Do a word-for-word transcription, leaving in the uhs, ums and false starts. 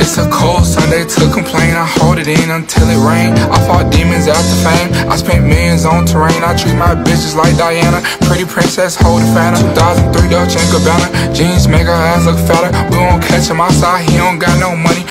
It's a cold Sunday to complain. I hold it in until it rain. I fought demons after fame. I spent millions on terrain. I treat my bitches like Diana. Pretty princess holding Fanta. two thousand three Dolce and Gabbana. Jeans make her ass look fatter. We won't catch him outside. He don't got no money.